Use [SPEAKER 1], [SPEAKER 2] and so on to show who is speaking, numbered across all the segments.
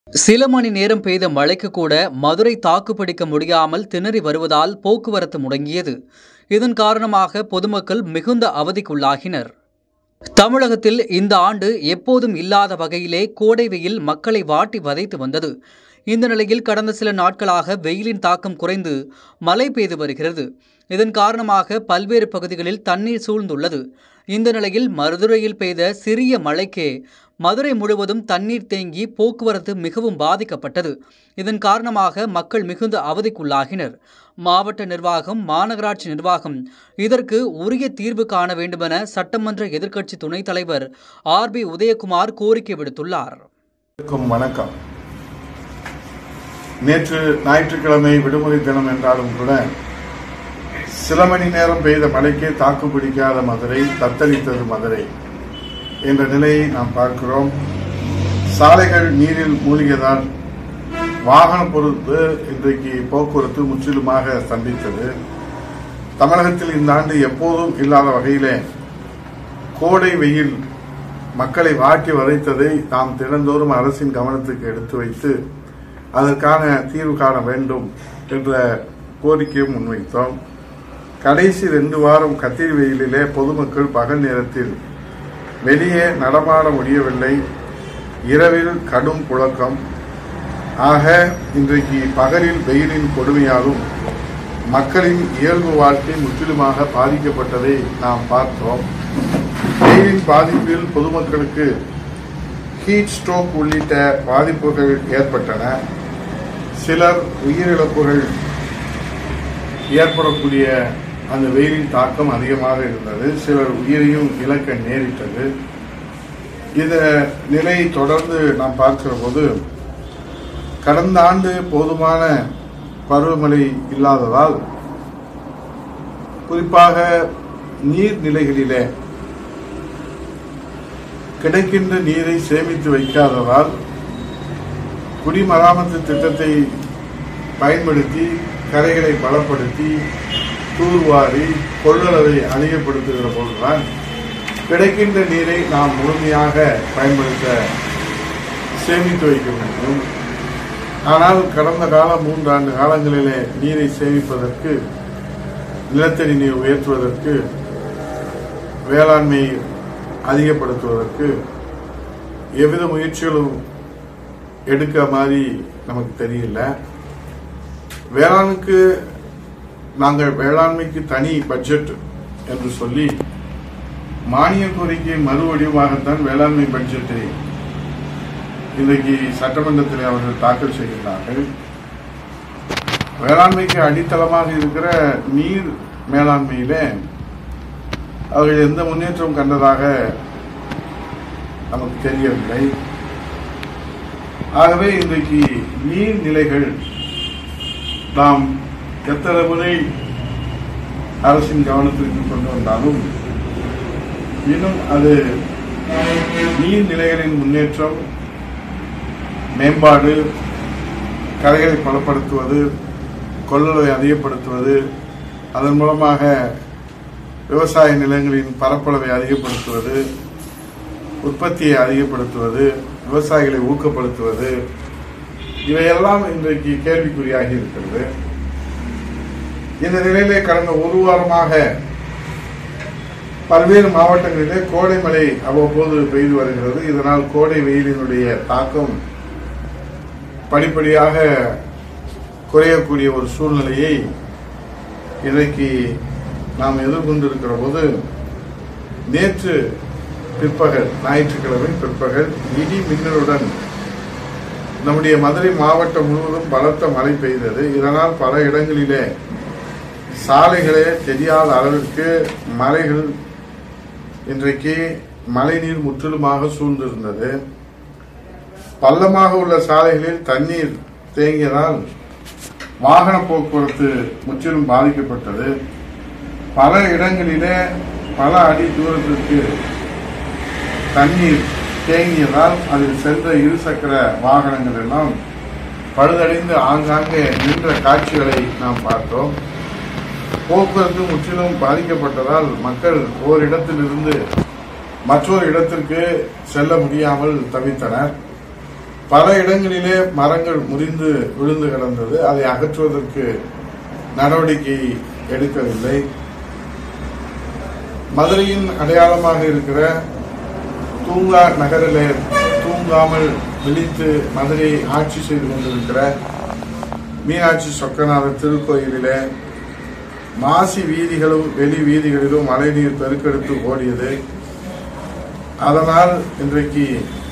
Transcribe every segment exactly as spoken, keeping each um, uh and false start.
[SPEAKER 1] சில மணி நேரம் பெய்த மழைக்கு கூட மதுரை தாக்குப்பிடிக்க முடியாமல் திணறி வருவதால் போக்குவரத்து முடங்கியது. இதன் காரணமாக பொதுமக்கள் மிகுந்த அவதிக்குள்ளாகினர். தமிழகத்தில் இந்த ஆண்டு எப்போதும் இல்லாத வகையிலே கோடை வெயில் மக்களை வாட்டி வதைத்து வந்தது. இந்த நிலையில் கடந்த சில நாட்களாக வெயிலின் தாக்கம் குறைந்து மழை பெய்து வருகிறது. இதன் காரணமாக பல்வேறு பகுதிகளில் தண்ணீர் சூழ்ந்துள்ளது. இந்த நிலையில் மதுரையில் பெய்த சிறிய மழைக்கே மதுரை முழுவதும் தண்ணீர் தேங்கி போக்குவரத்து மிகவும் பாதிக்கப்பட்டது. இதன் காரணமாக மக்கள் மிகுந்த அவதிக்குள்ளாகினர். மாவட்ட நிர்வாகம், மாநகராட்சி நிர்வாகம் இதற்கு உரிய தீர்வு காண வேண்டுமென சட்டமன்ற எதிர்க்கட்சி துணைத் தலைவர் ஆர் பி உதயகுமார் கோரிக்கை விடுத்துள்ளார்.
[SPEAKER 2] வணக்கம். நேற்று ஞாயிற்றுக்கிழமை விடுமுறை தினம் என்றாலும் கூட சில மணி நேரம் பெய்த மழைக்கே தாக்குப்பிடிக்காத மதுரை, தத்தளித்தது மதுரை என்ற நிலையை நாம் பார்க்கிறோம். சாலைகள் நீரில் மூழ்கியதால் வாகன பொறுத்து இன்றைக்கு போக்குவரத்து முற்றிலுமாக ஸ்தம்பித்தது. தமிழகத்தில் இந்த ஆண்டு எப்போதும் இல்லாத வகையிலே கோடை வெயில் மக்களை வாட்டி வதைத்ததை நாம் தினந்தோறும் அரசின் கவனத்துக்கு எடுத்து வைத்து அதற்கான தீர்வு காண வேண்டும் என்ற கோரிக்கையும் முன்வைத்தோம். கடைசி ரெண்டு வாரம் கத்திரி வெயிலிலே பொதுமக்கள் பகல் நேரத்தில் வெளியே நடமாட முடியவில்லை. இரவில் கடும் புழக்கம். ஆக இன்றைக்கு பகலில் வெயிலின் கொடுமையாலும் மக்களின் இயல்பு வாழ்க்கை முற்றிலுமாக பாதிக்கப்பட்டதை நாம் பார்த்தோம். வெயிலின் பாதிப்பில் பொதுமக்களுக்கு ஹீட் ஸ்ட்ரோக் உள்ளிட்ட பாதிப்புகள் ஏற்பட்டன. சிலர் உயிரிழப்புகள் ஏற்படக்கூடிய அந்த வெயிலின் தாக்கம் அதிகமாக இருந்தது. சிலர் உயிரையும் இழக்க நேரிட்டது. இந்த நிலையை தொடர்ந்து நாம் பார்க்கிற போது கடந்த ஆண்டு போதுமான பருவமழை இல்லாததால், குறிப்பாக நீர்நிலைகளிலே கிடைக்கின்ற நீரை சேமித்து வைக்காததால் குடிமராமத்து திட்டத்தை பயன்படுத்தி கரைகளை பலப்படுத்தி தூர்வாரி கொள்ளளவை அதிகப்படுத்துகிற போதுதான் கிடைக்கின்ற நீரை நாம் முழுமையாக பயன்படுத்த சேமித்து வைக்க வேண்டும். ஆனால் கடந்த கால மூன்றாண்டு காலங்களிலே நீரை சேமிப்பதற்கு, நிலத்தடி நீர் உயர்த்துவதற்கு, வேளாண்மை அதிகப்படுத்துவதற்கு எவ்வித முயற்சிகளும் எடுக்க மாதிரி நமக்கு தெரியல. வேளாண்மைக்கு நாங்கள் வேளாண்மைக்கு தனி பட்ஜெட் என்று சொல்லி மானிய கோரிக்கை மறு வடிவமாகத்தான் வேளாண்மை பட்ஜெட்டை இன்றைக்கு சட்டமன்றத்தில் அவர்கள் தாக்கல் செய்கிறார்கள். வேளாண்மைக்கு அடித்தளமாக இருக்கிற நீர் மேலாண்மையிலே அவர்கள் எந்த முன்னேற்றம் கண்டதாக நமக்கு தெரியவில்லை. ஆகவே இன்றைக்கு நீர்நிலைகள் நாம் எத்தனை முறை அரசின் கவனத்திற்கு கொண்டு வந்தாலும் இன்னும் அது நீர்நிலைகளின் முன்னேற்றம், மேம்பாடு, கரைகளை பலப்படுத்துவது, கொள்ளளவை அதிகப்படுத்துவது, அதன் மூலமாக விவசாய நிலங்களின் பரப்பளவை அதிகப்படுத்துவது, உற்பத்தியை அதிகப்படுத்துவது, விவசாயிகளை ஊக்கப்படுத்துவது, இவையெல்லாம் இன்றைக்கு கேள்விக்குறியாகி இருக்கிறது. இந்த நிலையிலே கடந்த ஒரு வாரமாக பல்வேறு மாவட்டங்களிலே கோடை மழை அவ்வப்போது பெய்து வருகிறது. இதனால் கோடை வெயிலினுடைய தாக்கம் படிப்படியாக குறையக்கூடிய ஒரு சூழ்நிலையை இன்றைக்கு நாம் எதிர்கொண்டிருக்கிற போது, நேற்று பிற்பகல், ஞாயிற்றுக்கிழமை பிற்பகல் இடி மின்னலுடன் நம்முடைய மதுரை மாவட்டம் முழுவதும் பலத்த மழை பெய்தது. இதனால் பல இடங்களிலே சாலைகளே தெரியாத அளவிற்கு மலைகள் இன்றைக்கு மழைநீர் முற்றிலுமாக சூழ்ந்திருந்தது. பள்ளமாக உள்ள சாலைகளில் தண்ணீர் தேங்கியதால் வாகன போக்குவரத்து முற்றிலும் பாதிக்கப்பட்டது. பல இடங்களிலே பல அடி தூரத்திற்கு தண்ணீர் தேங்கியதால் அதில் சென்ற இருசக்கர வாகனங்கள் எல்லாம் பழுதடைந்து ஆங்காங்கே நின்ற காட்சிகளை நாம் பார்த்தோம். போக்குவரத்து முற்றிலும் பாதிக்கப்பட்டதால் மக்கள் ஓரிடத்திலிருந்து மற்றொரு இடத்திற்கு செல்ல முடியாமல் தவித்தனர். பல இடங்களிலே மரங்கள் முறிந்து விழுந்து கிடந்தது. அதை அகற்றுவதற்கு நடவடிக்கை எடுக்கவில்லை. மதுரையின் அடையாளமாக இருக்கிற தூங்கா நகரிலே தூங்காமல் விழித்து மதுரையை ஆட்சி செய்து கொண்டிருக்கிற மீனாட்சி சொக்கநாதர் திருக்கோயிலிலே மாசி வீதிகளும் வெளி வீதிகளிலும் மழைநீர் பெருக்கெடுத்து ஓடியது. அதனால் இன்றைக்கு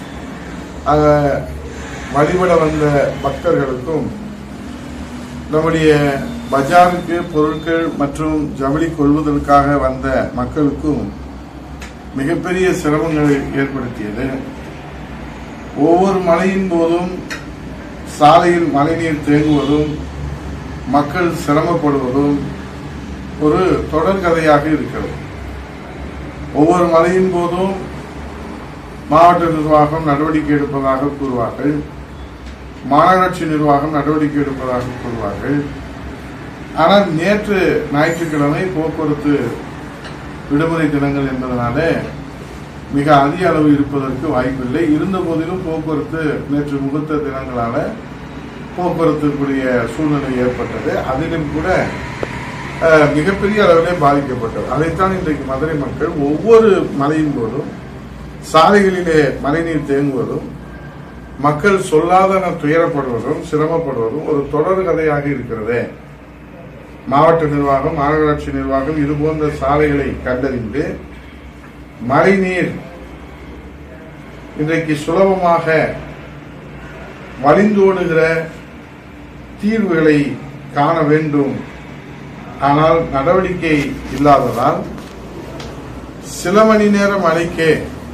[SPEAKER 2] வழிபட வந்த பக்தர்களுக்கும் நம்முடைய பஜாருக்கு பொருட்கள் மற்றும் ஜவுளி கொள்வதற்காக வந்த மக்களுக்கும் மிகப்பெரிய சிரமங்களை ஏற்படுத்தியது. ஒவ்வொரு மழையின் போதும் சாலையில் மழைநீர் தேங்குவதும் மக்கள் சிரமப்படுவதும் ஒரு தொடர்கதையாக இருக்கிறது. ஒவ்வொரு மழையின் போதும் மாவட்ட நிர்வாகம் நடவடிக்கை எடுப்பதாக கூறுவார்கள், மாநகராட்சி நிர்வாகம் நடவடிக்கை எடுப்பதாக கூறுவார்கள். ஆனால் நேற்று ஞாயிற்றுக்கிழமை போக்குவரத்து விடுமுறை தினங்கள் என்பதனால மிக அதிக அளவு இருப்பதற்கு வாய்ப்பில்லை. இருந்த போதிலும் போக்குவரத்து நேற்று முகூர்த்த தினங்களால போக்குவரத்துக்குரிய சூழ்நிலை ஏற்பட்டது. அதிலும் கூட மிகப்பெரிய அளவிலே பாதிக்கப்பட்டது. அதைத்தான் இன்றைக்கு மதுரை மக்கள் ஒவ்வொரு மழையின் போதும் சாலைகளிலே மழைநீர் தேங்குவதும் மக்கள் சொல்லாதன துயரப்படுவதும் சிரமப்படுவதும் ஒரு தொடர் கதையாக இருக்கிறது. மாவட்ட நிர்வாகம், மாநகராட்சி நிர்வாகம் இது போன்ற சாலைகளை கண்டறிந்து மழைநீர் இன்றைக்கு சுலபமாக வழிந்தோடுகிற தீர்வுகளை காண வேண்டும். ஆனால் நடவடிக்கை இல்லாததால் சில மணி நேர மழைக்கே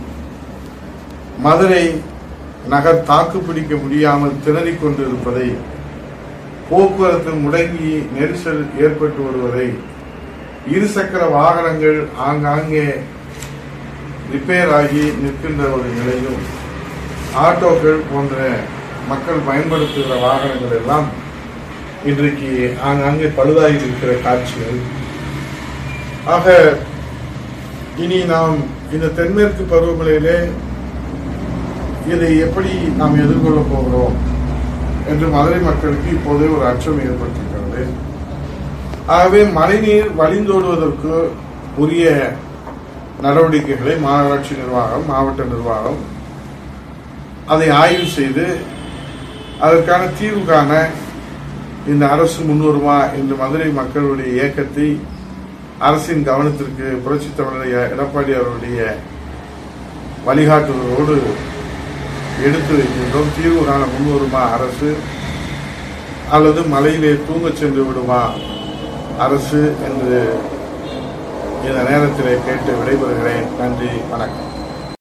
[SPEAKER 2] மதுரை நகர் தாக்குப்பிடிக்க முடியாமல் திணறிக் கொண்டிருப்பதை, போக்குவரத்து முடங்கி நெரிசல் ஏற்பட்டு வருவதை, இருசக்கர வாகனங்கள் ஆங்காங்கே ரிப்பேர் ஆகி நிற்கின்ற ஒரு நிலையும், ஆட்டோக்கள் போன்ற மக்கள் பயன்படுத்துகிற வாகனங்கள் எல்லாம் இன்றைக்கு ஆங்காங்கே பழுதாகி இருக்கிற காட்சிகள். ஆக இனி நாம் இந்த தென்மேற்கு பருவமழையிலே இதை எப்படி நாம் எதிர்கொள்ளப் போகிறோம் என்று மதுரை மக்களுக்கு இப்போதே ஒரு அச்சம் ஏற்பட்டிருக்கிறது. ஆகவே மழைநீர் வழிந்தோடுவதற்கு உரிய நடவடிக்கைகளை மாநகராட்சி நிர்வாகம், மாவட்ட நிர்வாகம் அதை ஆய்வு செய்து அதற்கான தீர்வு காண இந்த அரசு முன்வருமா என்று மதுரை மக்களுடைய இயக்கத்தை அரசின் கவனத்திற்கு புரட்சித் தமிழர் எடப்பாடி அவருடைய வழிகாட்டுதலோடு எடுத்து வைக்கின்றோம். தீர்வு காண முன்வருமா அரசு, அல்லது மலையிலே தூங்கச் சென்று விடுமா அரசு என்று இந்த நேரத்திலே கேட்டு விடைபெறுகிறேன். நன்றி, வணக்கம்.